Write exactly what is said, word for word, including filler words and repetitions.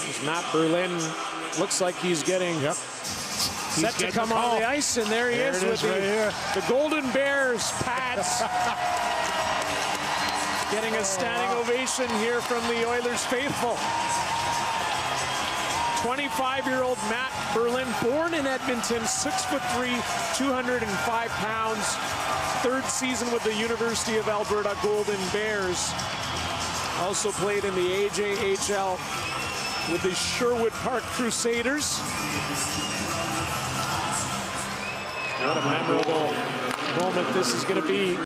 As Matt Berlin looks like he's getting Yep. set He's to come the on the ice, and there he there is it with is the, right here. the Golden Bears pads. Getting a standing ovation here from the Oilers faithful. twenty-five-year-old Matt Berlin, born in Edmonton, six foot three, two hundred five pounds. Third season with the University of Alberta Golden Bears. Also played in the A J H L with the Sherwood Park Crusaders. What a memorable moment this is going to be.